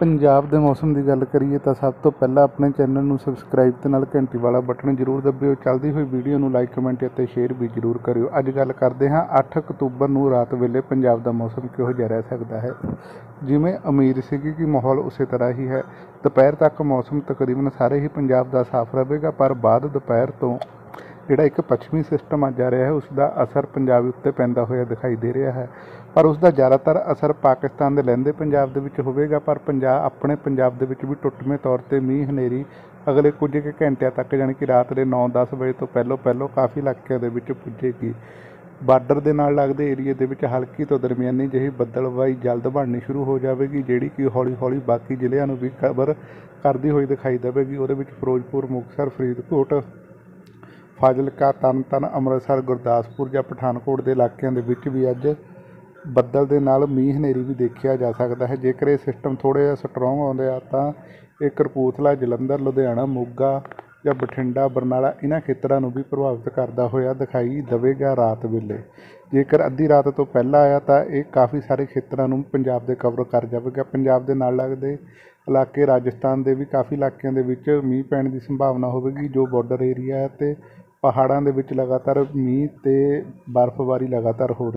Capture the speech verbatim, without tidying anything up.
ਪੰਜਾਬ ਦੇ ਮੌਸਮ ਦੀ ਗੱਲ ਕਰੀਏ ਤਾਂ ਸਭ ਤੋਂ ਪਹਿਲਾਂ ਆਪਣੇ ਚੈਨਲ ਨੂੰ ਸਬਸਕ੍ਰਾਈਬ ਤੇ ਨਾਲ ਘੰਟੀ ਵਾਲਾ ਬਟਨ ਜ਼ਰੂਰ ਦਬਿਓ। ਚੱਲਦੀ ਹੋਈ ਵੀਡੀਓ ਨੂੰ ਲਾਈਕ ਕਮੈਂਟ ਅਤੇ ਸ਼ੇਅਰ ਵੀ ਜ਼ਰੂਰ ਕਰਿਓ। ਅੱਜ ਗੱਲ ਕਰਦੇ ਹਾਂ ਅੱਠ ਅਕਤੂਬਰ ਨੂੰ ਰਾਤ ਵੇਲੇ ਪੰਜਾਬ ਦਾ ਮੌਸਮ ਕਿਹੋ ਜਿਹਾ ਰਹਿ ਸਕਦਾ ਹੈ। ਜਿਵੇਂ ਉਮੀਦ ਸੀਗੀ ਕਿ ਮਾਹੌਲ ਉਸੇ ਤਰ੍ਹਾਂ ਹੀ ਹੈ। ਦੁਪਹਿਰ ਤੱਕ ਮੌਸਮ ਤਕਰੀਬਨ ਸਾਰੇ ਹੀ ਪੰਜਾਬ ਦਾ ਸਾਫ਼ ਰਹੇਗਾ, ਪਰ ਬਾਅਦ ਦੁਪਹਿਰ ਤੋਂ ਜਿਹੜਾ ਇੱਕ ਪੱਛਮੀ ਸਿਸਟਮ ਅੱਜ ਆ ਰਿਹਾ ਹੈ ਉਸ ਦਾ ਅਸਰ ਪੰਜਾਬ ਉੱਤੇ ਪੈਂਦਾ ਹੋਇਆ ਦਿਖਾਈ ਦੇ ਰਿਹਾ ਹੈ। ਪਰ ਉਸ ਦਾ ਜ਼ਿਆਦਾਤਰ ਅਸਰ ਪਾਕਿਸਤਾਨ ਦੇ ਲਹਿੰਦੇ ਪੰਜਾਬ ਦੇ ਵਿੱਚ ਹੋਵੇਗਾ, ਪਰ ਪੰਜਾਬ ਆਪਣੇ ਪੰਜਾਬ ਦੇ ਵਿੱਚ ਵੀ ਟੁੱਟਵੇਂ ਤੌਰ 'ਤੇ ਮੀਂਹ ਹਨੇਰੀ ਅਗਲੇ ਕੁਝ ਕੁ ਘੰਟਿਆਂ ਤੱਕ ਯਾਨੀ ਕਿ ਰਾਤ ਦੇ ਨੌ ਦਸ ਵਜੇ ਤੋਂ ਪਹਿਲੋਂ ਪਹਿਲੋਂ ਕਾਫੀ ਇਲਾਕਿਆਂ ਦੇ ਵਿੱਚ ਪੁੱਜੇਗੀ। ਬਾਰਡਰ ਦੇ ਨਾਲ ਲੱਗਦੇ ਏਰੀਏ ਦੇ ਵਿੱਚ ਹਲਕੀ ਤੋਂ ਦਰਮਿਆਨੀ ਜਿਹੀ ਬੱਦਲਵਾਈ ਜਲਦ ਬਣਨੀ ਸ਼ੁਰੂ ਹੋ ਜਾਵੇਗੀ, ਜਿਹੜੀ ਕਿ ਹੌਲੀ ਹੌਲੀ ਬਾਕੀ ਜ਼ਿਲ੍ਹਿਆਂ ਨੂੰ ਵੀ ਕਵਰ ਕਰਦੀ ਹੋਈ ਦਿਖਾਈ ਦੇਵੇਗੀ। ਉਹਦੇ ਵਿੱਚ ਫਿਰੋਜ਼ਪੁਰ, ਮੁਕਤਸਰ, ਫਰੀਦਕੋਟ, ਫਾਜ਼ਿਲਕਾ, ਤਰਨਤਾਰਨ, ਅੰਮ੍ਰਿਤਸਰ, ਗੁਰਦਾਸਪੁਰ ਜਾਂ ਪਠਾਨਕੋਟ ਦੇ ਇਲਾਕਿਆਂ ਦੇ ਵਿੱਚ ਵੀ ਅੱਜ ਬੱਦਲ ਦੇ ਨਾਲ ਮੀਂਹ ਹਨੇਰੀ ਵੀ ਦੇਖਿਆ ਜਾ ਸਕਦਾ ਹੈ। ਜੇਕਰ ਇਹ ਸਿਸਟਮ ਥੋੜ੍ਹੇ ਜਿਹਾ ਸਟਰੋਂਗ ਆਉਂਦੇ ਆ ਤਾਂ ਇਹ ਕਪੂਰਥਲਾ, ਜਲੰਧਰ, ਲੁਧਿਆਣਾ, ਮੋਗਾ ਜਾਂ ਬਠਿੰਡਾ, ਬਰਨਾਲਾ ਇਹਨਾਂ ਖੇਤਰਾਂ ਨੂੰ ਵੀ ਪ੍ਰਭਾਵਿਤ ਕਰਦਾ ਹੋਇਆ ਦਿਖਾਈ ਦੇਵੇਗਾ ਰਾਤ ਵੇਲੇ। ਜੇਕਰ ਅੱਧੀ ਰਾਤ ਤੋਂ ਪਹਿਲਾਂ ਆਇਆ ਤਾਂ ਇਹ ਕਾਫੀ ਸਾਰੇ ਖੇਤਰਾਂ ਨੂੰ ਪੰਜਾਬ ਦੇ ਕਵਰ ਕਰ ਜਾਵੇਗਾ। ਪੰਜਾਬ ਦੇ ਨਾਲ ਲੱਗਦੇ ਇਲਾਕੇ ਰਾਜਸਥਾਨ ਦੇ ਵੀ ਕਾਫੀ ਇਲਾਕਿਆਂ ਦੇ ਵਿੱਚ ਮੀਂਹ ਪੈਣ ਦੀ ਸੰਭਾਵਨਾ ਹੋਵੇਗੀ, ਜੋ ਬਾਰਡਰ ਏਰੀਆ ਹੈ, ਅਤੇ ਪਹਾੜਾਂ ਦੇ ਵਿੱਚ ਲਗਾਤਾਰ ਮੀਂਹ ਅਤੇ ਬਰਫ਼ਬਾਰੀ ਲਗਾਤਾਰ ਹੋ